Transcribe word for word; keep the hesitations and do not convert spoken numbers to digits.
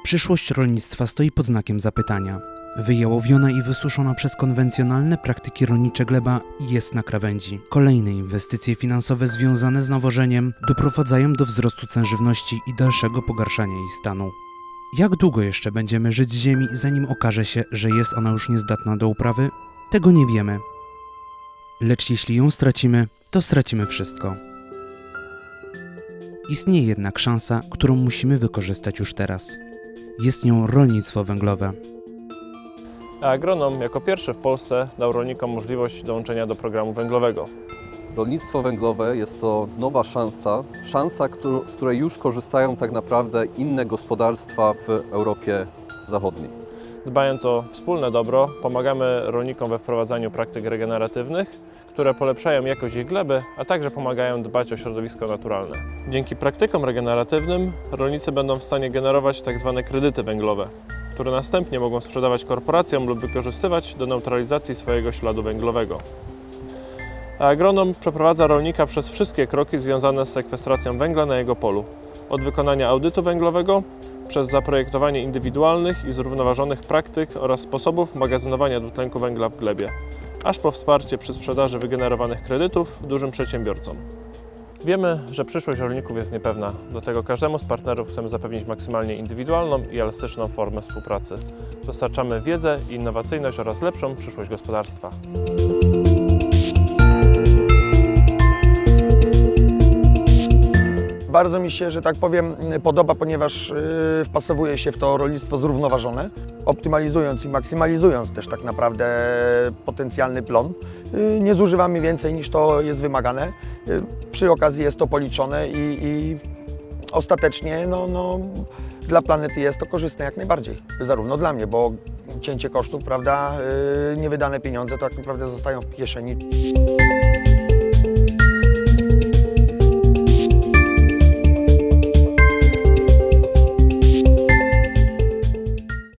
Przyszłość rolnictwa stoi pod znakiem zapytania. Wyjałowiona i wysuszona przez konwencjonalne praktyki rolnicze gleba jest na krawędzi. Kolejne inwestycje finansowe związane z nawożeniem doprowadzają do wzrostu cen żywności i dalszego pogarszania jej stanu. Jak długo jeszcze będziemy żyć z ziemi, zanim okaże się, że jest ona już niezdatna do uprawy? Tego nie wiemy. Lecz jeśli ją stracimy, to stracimy wszystko. Istnieje jednak szansa, którą musimy wykorzystać już teraz. Jest nią rolnictwo węglowe. Agronom jako pierwszy w Polsce dał rolnikom możliwość dołączenia do programu węglowego. Rolnictwo węglowe jest to nowa szansa, szansa, z której już korzystają tak naprawdę inne gospodarstwa w Europie Zachodniej. Dbając o wspólne dobro, pomagamy rolnikom we wprowadzaniu praktyk regeneratywnych, które polepszają jakość ich gleby, a także pomagają dbać o środowisko naturalne. Dzięki praktykom regeneratywnym rolnicy będą w stanie generować tzw. kredyty węglowe, które następnie mogą sprzedawać korporacjom lub wykorzystywać do neutralizacji swojego śladu węglowego. Agronom przeprowadza rolnika przez wszystkie kroki związane z sekwestracją węgla na jego polu. Od wykonania audytu węglowego, przez zaprojektowanie indywidualnych i zrównoważonych praktyk oraz sposobów magazynowania dwutlenku węgla w glebie, aż po wsparcie przy sprzedaży wygenerowanych kredytów dużym przedsiębiorcom. Wiemy, że przyszłość rolników jest niepewna, dlatego każdemu z partnerów chcemy zapewnić maksymalnie indywidualną i elastyczną formę współpracy. Dostarczamy wiedzę i innowacyjność oraz lepszą przyszłość gospodarstwa. Bardzo mi się, że tak powiem, podoba, ponieważ wpasowuje się w to rolnictwo zrównoważone, optymalizując i maksymalizując też tak naprawdę potencjalny plon. Nie zużywamy więcej niż to jest wymagane. Przy okazji jest to policzone i, i ostatecznie no, no, dla planety jest to korzystne jak najbardziej. Zarówno dla mnie, bo cięcie kosztów, prawda, niewydane pieniądze tak naprawdę zostają w kieszeni.